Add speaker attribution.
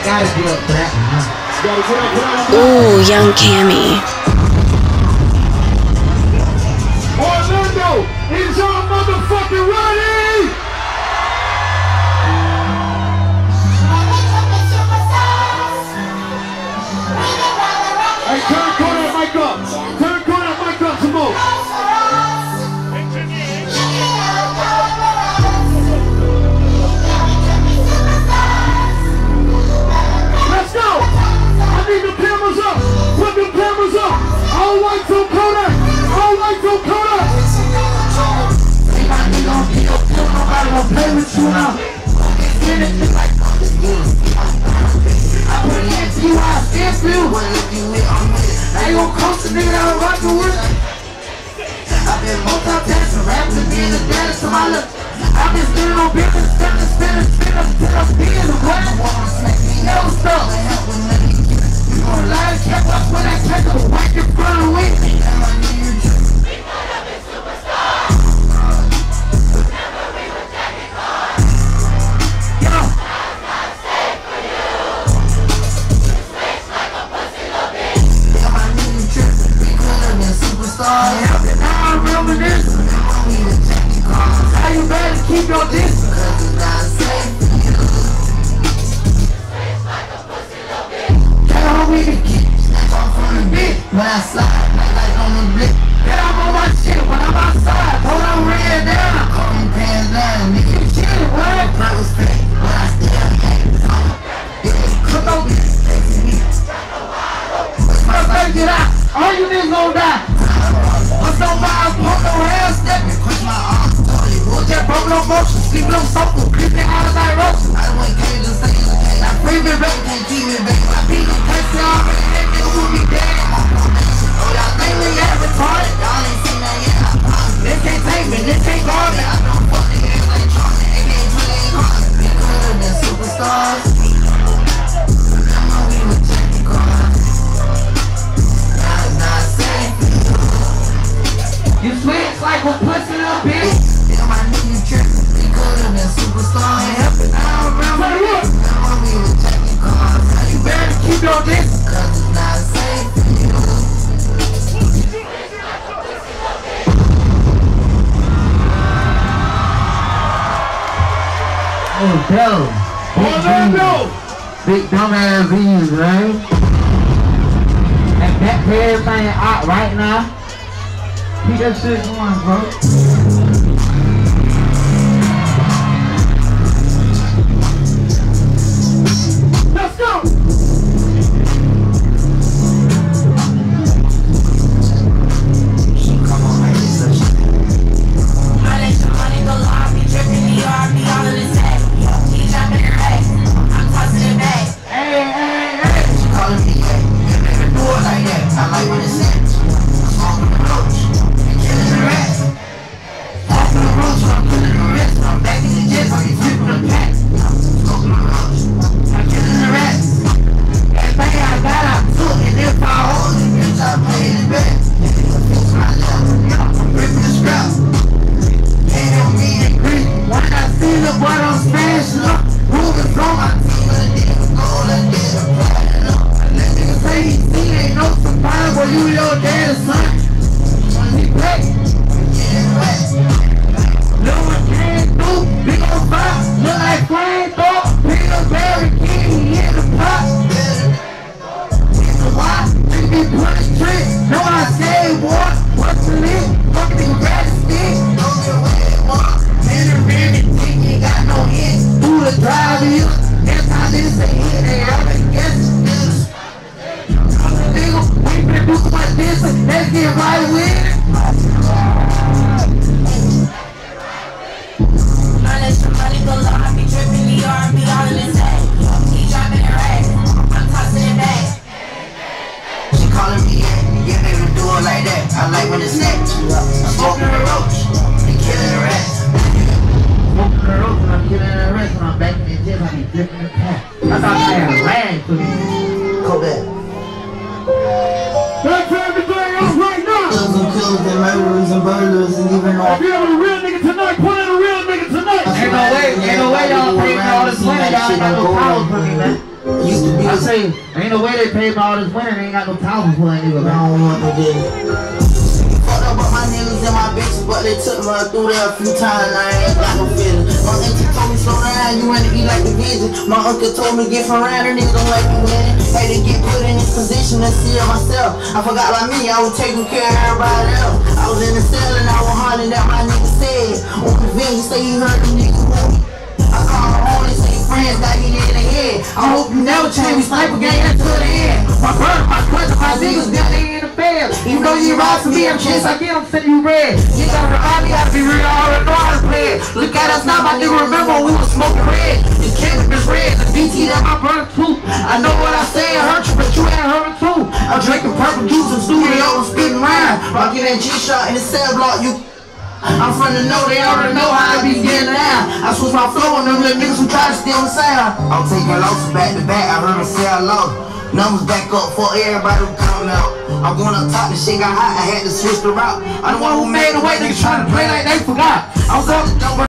Speaker 1: Gotta get up for that.
Speaker 2: Ooh, young Cammy.
Speaker 3: Orlando, is y'all motherfucking ready? Hey, turn Kodak mic up. Turn Kodak mic up some more. Let's go. I need the cameras up. Put the cameras up. All lights on Kodak. All lights on Kodak. Nobody gonna play with you now. I put it into you, I still feel. Now you gon' coach the nigga that I'm rockin' with. I've been multitasking, rapping and being a daddy to my look. I've been spinning on business, spinning until I'm being the way. Never stop. You gon' lie and catch up when I catch up, right in front of me. Now I'm reminiscing. How you better keep your distance? Cause it's not safe for you. Can't hold me to keep. Snap off on the bitch when I slide. Like on the blick. Get up on my shit when I'm outside. Hold on, red down. Call me pants down. Nigga, you chillin', what? Blood was fake, but I still hang. Yeah, cook on this. First thing get out. All you niggas gon' die. What's on my pump no hair stepping, push my arms, totally wood, just broke no motion, sleeping on sofa, creeping out of my roast. I went crazy to say it's okay, I free me back, can't keep me back. My people can't already had me, who be dead. Oh, y'all think we got retarded? Y'all ain't seen that yet, I promise. This can't take me, this can't guard me. I don't fuck the ass like Charlie, they can't put it in Carter. We could've been superstars. Remember we were checking cars. Now it's not safe. You switch like a pussy little bitch. Yeah, my nigga trippin'. We could've been superstar and helpin'. I don't remember we were checking cars. Now you better keep your distance, cause it's not safe for you. Oh, Orlando! Big dumbass E's, right? And that everything out right now. Keep that shit going, bro. Let's go! She come on like this, so she money go long, be tripping, be all in the sack. He jumping her ass, I'm tossing it back. Hey. She calling me, yeah. You never do it like that. I like when it's set. Smoking the roach. Killing the rats. Off the roach, I'm killing the rest. I'm back in the jet, I'm flipping the packs. Smoking the roach. I'm killing the rats. Everything I got, I took. And if I hold it, bitch, I paid it back. Fix my left. I'm ripping the scrap. Ain't on me and green. When I see the boy, I'm smashing up. Moving from my team, I did a goal, I did a platinum. Let niggas say he see, ain't no surprise, boy, you your daddy's son. When he play, getting wet. No one came through, big old box, look like flame throw. Pillsbury King, he in the pot. In the watch, we be putting tricks. Know I say what, what's the list? Fucking nigga grab the stick. Don't get away at once. In the rear, the dick ain't got no hit. Who the driver is? Next time this a hit, they already guess it. Nigga, we been do like this, let's get right with it. Let some money go low, I be tripping the R&B all in the sack. He dropping her ass, I'm tossing it back. She calling me, yeah, baby, do it like that. I like when it's snatched. I'm smoking the roach, and killing the rats. Smoking the roach, and I'm killing the rats. When I'm back in the gym, I be flipping the pack. I thought I had a rag for me. Kodak. That's everything else right now. Killers and murderers and burglars and even all. If you have a real nigga tonight, put in a real nigga tonight. Ain't no way y'all pay me all this money. Y'all ain't got no power for me, man.
Speaker 1: nigga. Ain't no way they paid me all this money and ain't got no towels for that nigga, man.
Speaker 3: I don't want no dick. Fucked up about my niggas and my bitches, but they took me through there a few times and I ain't got no feeling. My auntie told me slow down, you wanna eat like the vision. My uncle told me get from around, and niggas don't like you winning. Had to get put in this position to see it myself. I forgot about me, I was taking care of everybody else. I was in the cell and I was hollering that my nigga said. On the vent, he say he heard them niggas want me. I called my homie, say friends got hit in the head. I hope you never change, we sniper gang until the end. My brother, my cousin, my niggas got they in the bed. Even though you ride for me, I'm chance I get, I'm sending you red. You gotta remind me how to be real, I already know how to play it. Look at us now, my nigga, remember when we was smoking red. The cannabis red, the DT that my brother too. I know what I say, it hurt you, but you ain't hurt too. I'm drinking purple juice in studio, I'm spitting rhyme. Rocking that G-shot in the cell block, you. I'm from the know, they already know how I be getting down. I switch my flow on them little niggas who try to steal the sound. I'm taking losses back to back, I heard them sell low. Numbers back up for everybody who come out. I'm going up top, the shit got hot, I had to switch the route. I'm the one who made the way, niggas trying to play like they forgot. I was up the